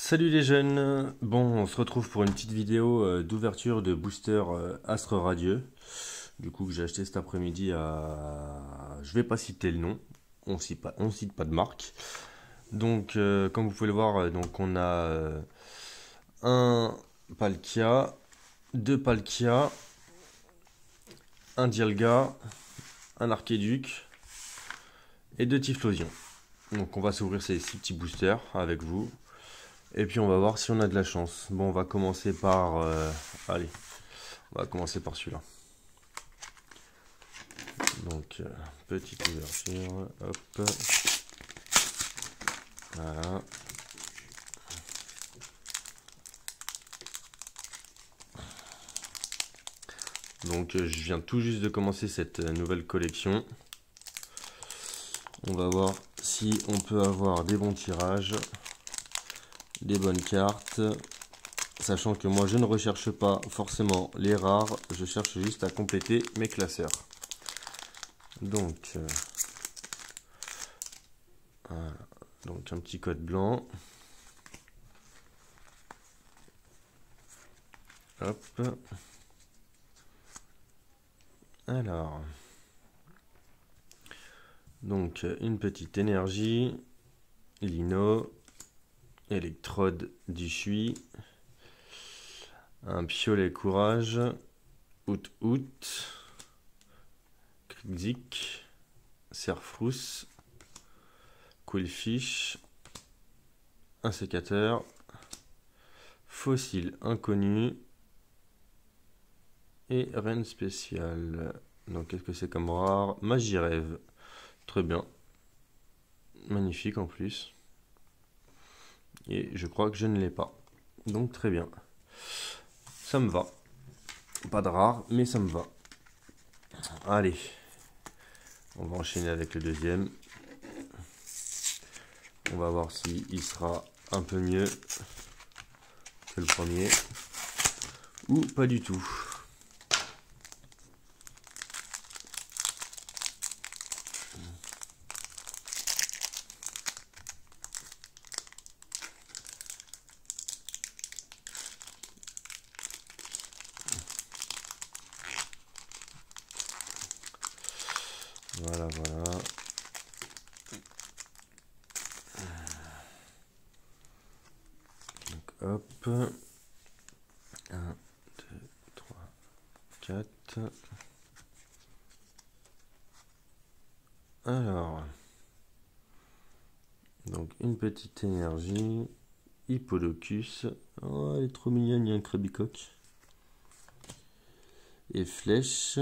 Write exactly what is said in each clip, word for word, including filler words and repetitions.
Salut les jeunes, bon on se retrouve pour une petite vidéo euh, d'ouverture de booster euh, Astre Radieux, du coup que j'ai acheté cet après-midi à... je vais pas citer le nom, on cite pas, on cite pas de marque. Donc euh, comme vous pouvez le voir, euh, donc on a euh, un Palkia, deux Palkia, un Dialga, un Archiduc et deux Typhlosion. Donc on va s'ouvrir ces six petits boosters avec vous. Et puis on va voir si on a de la chance. Bon, on va commencer par... Euh, allez, on va commencer par celui-là. Donc, euh, petite ouverture. Hop. Voilà. Donc, euh, je viens tout juste de commencer cette euh, nouvelle collection. On va voir si on peut avoir des bons tirages, des bonnes cartes. Sachant que moi, je ne recherche pas forcément les rares. Je cherche juste à compléter mes classeurs. Donc... Euh, voilà. Donc un petit code blanc. Hop. Alors. Donc une petite énergie. Lino. Électrode d'Ishui. Un piolet courage. Out out. Krixik. Serfrousse. Quillfish. Un sécateur. Fossile inconnu. Et reine spéciale. Donc qu'est-ce que c'est comme rare? Magie rêve. Très bien. Magnifique en plus. Et je crois que je ne l'ai pas. Donc très bien. Ça me va. Pas de rare, mais ça me va. Allez. On va enchaîner avec le deuxième. On va voir s'il il sera un peu mieux que le premier. Ou pas du tout. Voilà, voilà. Donc, hop. un, deux, trois, quatre. Alors. Donc, une petite énergie. Hippolocus. Oh, elle est trop mignonne, il y a un Krabicoque. Et flèche.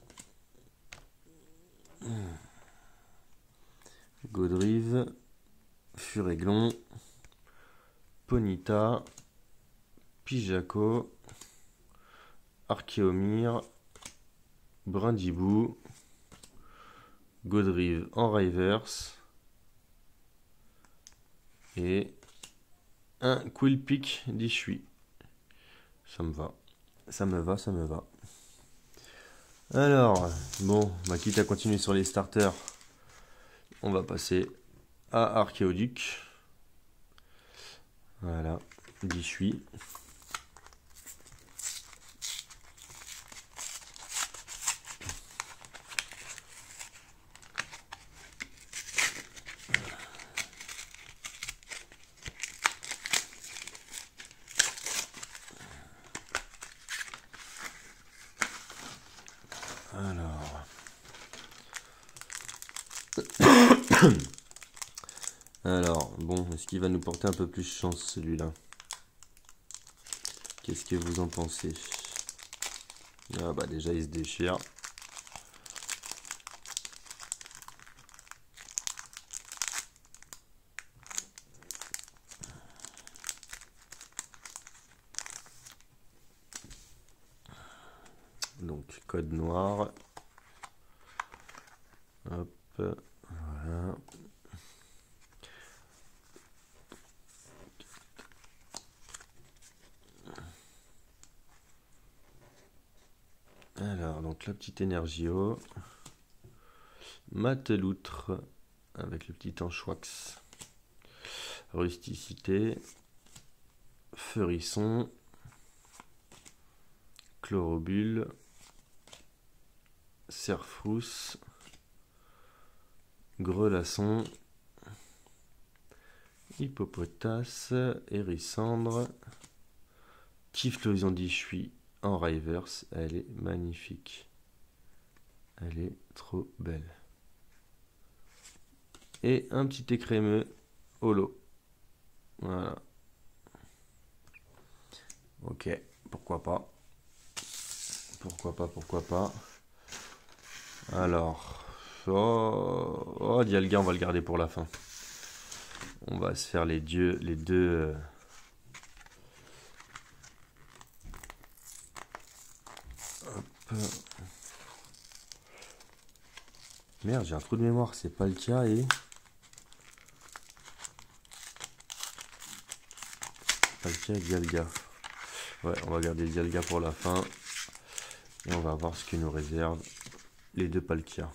Godrive. Furéglon. Ponyta. Pijaco. Archéomir. Brindibou. Godrive en reverse. Et un Quillpick d'Ishui. Ça me va. Ça me va, ça me va. Alors, bon, bah, quitte à continuer sur les starters, on va passer à Archéoduc. Voilà, d'Ishui. Alors. Alors, bon, est-ce qu'il va nous porter un peu plus chance celui-là? Qu'est-ce que vous en pensez? Ah bah déjà il se déchire. Donc code noir. Hop, voilà. Alors, donc la petite énergie-o. Mateloutre avec le petit anchoix. Rusticité. Feurisson, Chlorobule, Cerfrousse, Grelasson, Hippopotas, Hérissandre, Typhlosion d'Ichui en reverse. Elle est magnifique. Elle est trop belle. Et un petit écrémeux holo. Voilà. Ok, pourquoi pas. Pourquoi pas, pourquoi pas. Alors. Oh, oh Dialga, on va le garder pour la fin. On va se faire les dieux, les deux. Euh, hop. Merde, j'ai un trou de mémoire, c'est Palkia et... Palkia et Dialga. Ouais, on va garder Dialga pour la fin. Et on va voir ce que nous réserve les deux Palkia.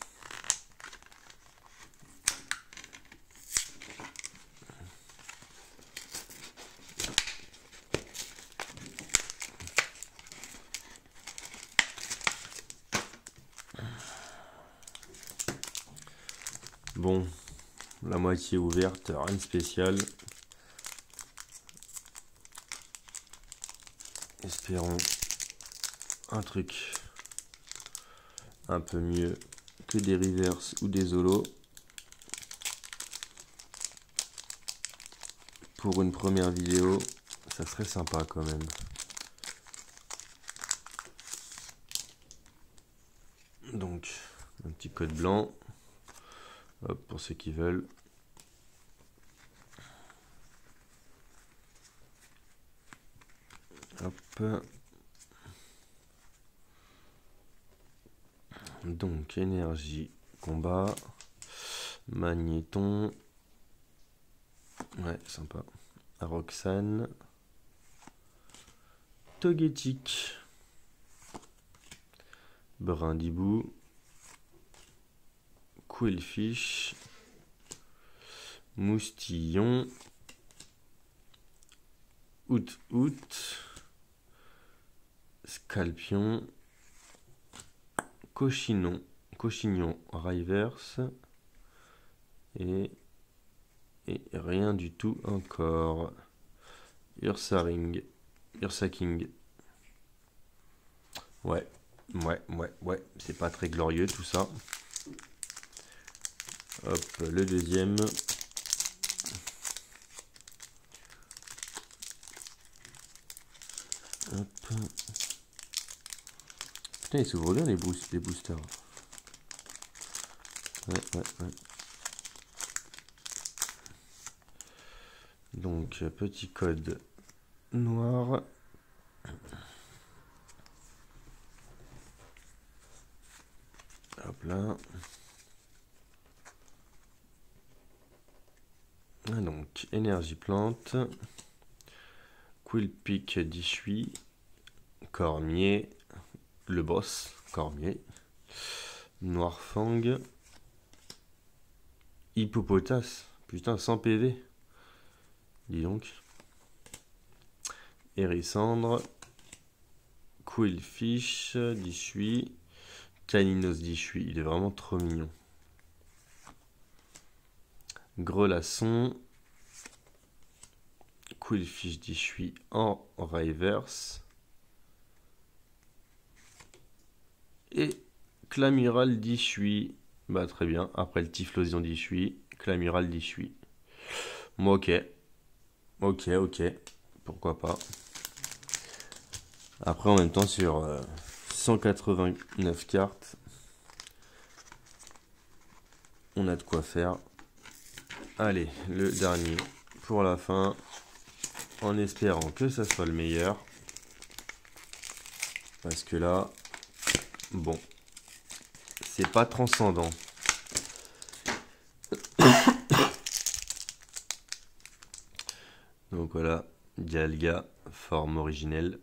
Bon, la moitié ouverte, rien de spécial. Espérons un truc un peu mieux que des reverse ou des holos. Pour une première vidéo, ça serait sympa quand même. Donc, un petit code blanc. Hop, pour ceux qui veulent. Hop. Donc, énergie, combat, magnéton. Ouais, sympa. Roxane. Togetic. Brindibou. Quillfish. Moustillon. Out Out. Scalpion. Cochinon. Cochignon reverse. Et, et rien du tout encore. Ursaring. Ursaking. Ouais, ouais, ouais, ouais. C'est pas très glorieux tout ça. Hop, le deuxième. Hop. Putain, ils s'ouvrent bien les, boost, les boosters. Ouais, ouais, ouais. Donc, petit code noir. Hop là. Ah, donc, énergie plante. Quillpick d'Ichui. Cormier. Le boss. Cormier. Noirfang. Hippopotas. Putain, cent P V. Dis donc. Hérissandre. Quillfish d'Ichui. Caninos d'Ichui. Il est vraiment trop mignon. Grelasson. Quillfish d'Ichui en reverse. Et Clamural d'Ichui. Bah très bien. Après le Typhlosion d'Ichui. Clamural d'Ichui. Bon, ok. Ok, ok. Pourquoi pas. Après en même temps sur euh, cent quatre-vingt-neuf cartes. On a de quoi faire. Allez, le dernier pour la fin. En espérant que ça soit le meilleur. Parce que là, bon, c'est pas transcendant. Donc voilà, Dialga, forme originelle.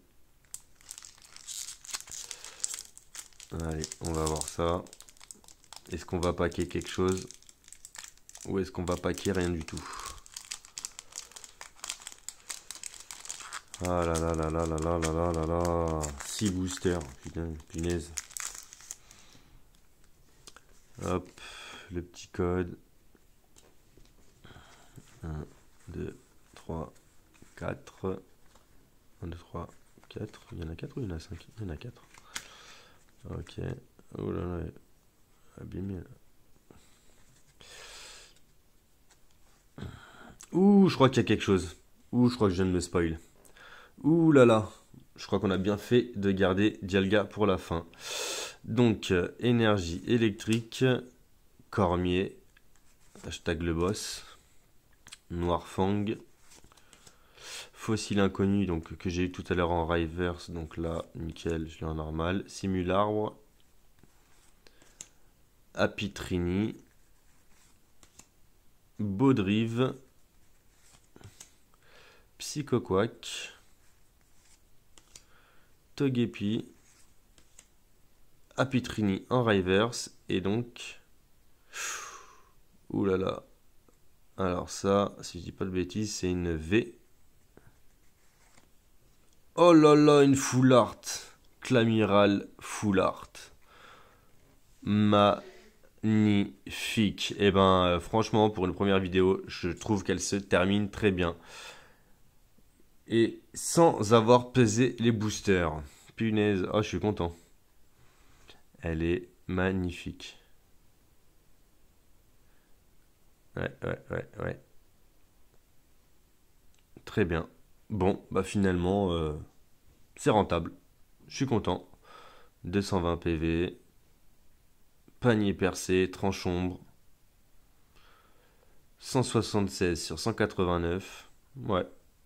Allez, on va voir ça. Est-ce qu'on va paquer quelque chose? Ou est-ce qu'on va paquer rien du tout? Ah là là là là là là là là là là. six boosters, putain, punaise. Hop, le petit code. un, deux, trois, quatre. un, deux, trois, quatre. Il y en a quatre ou il y en a cinq? Il y en a quatre. Ok. Oh là là. Abîmé là. Ouh, je crois qu'il y a quelque chose. Ouh, je crois que je viens de me spoil. Ouh là là. Je crois qu'on a bien fait de garder Dialga pour la fin. Donc, euh, énergie électrique. Cormier. Hashtag le boss. Noirfang. Fossile inconnu, donc que j'ai eu tout à l'heure en reverse. Donc là, nickel, je l'ai en normal. Simularbre. Apitrini. Baudrive. Psychoquack. Togepi. Apitrini en reverse. Et donc... Ouh là là. Alors ça, si je dis pas de bêtises, c'est une V. Oh là là, une full art. Clamiral full art. Magnifique. Et ben, euh, franchement, pour une première vidéo, je trouve qu'elle se termine très bien. Et sans avoir pesé les boosters. Punaise. Oh, je suis content. Elle est magnifique. Ouais, ouais, ouais, ouais. Très bien. Bon, bah finalement, euh, c'est rentable. Je suis content. deux cent vingt P V. Panier percé, tranche ombre. cent soixante-seize sur cent quatre-vingt-neuf. Ouais.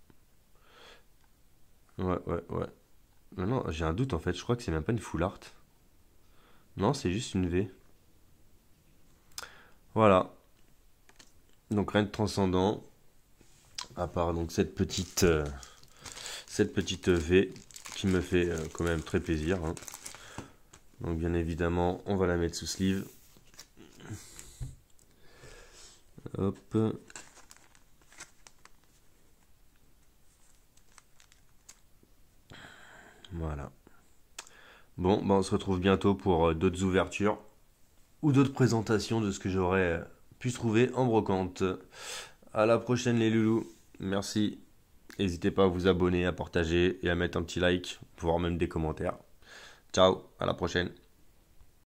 Ouais, ouais, ouais. Non, non, j'ai un doute en fait. Je crois que c'est même pas une full art. Non, c'est juste une V. Voilà. Donc rien de transcendant. À part donc cette petite, euh, cette petite V qui me fait euh, quand même très plaisir. Hein. Donc bien évidemment, on va la mettre sous sleeve. Hop. Voilà. Bon, bah on se retrouve bientôt pour euh, d'autres ouvertures ou d'autres présentations de ce que j'aurais pu trouver en brocante. À la prochaine les loulous. Merci. N'hésitez pas à vous abonner, à partager et à mettre un petit like, voire même des commentaires. Ciao, à la prochaine.